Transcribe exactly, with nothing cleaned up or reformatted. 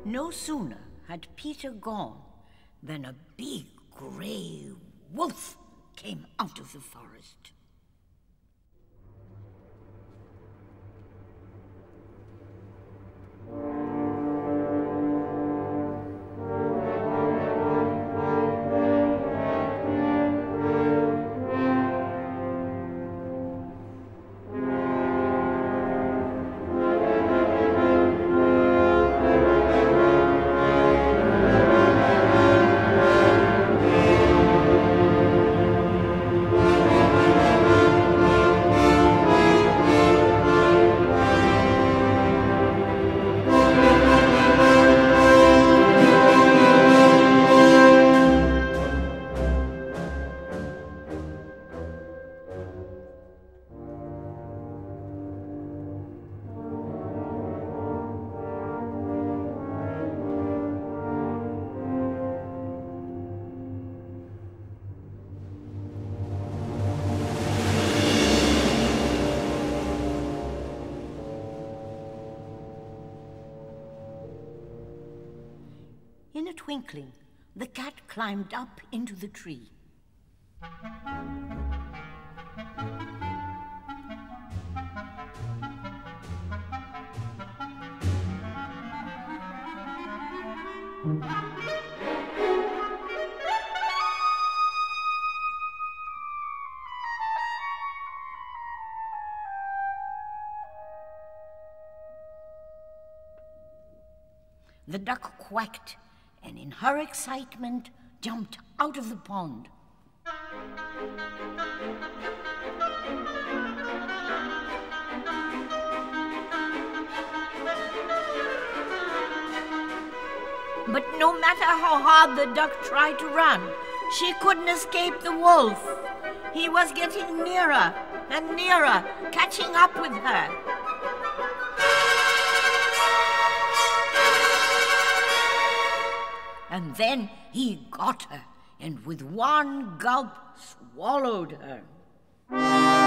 No sooner had Peter gone than a big grey wolf came out of the forest. In a twinkling, the cat climbed up into the tree. The duck quacked, and in her excitement jumped out of the pond. But no matter how hard the duck tried to run, she couldn't escape the wolf. He was getting nearer and nearer, catching up with her. And then he got her, and with one gulp swallowed her.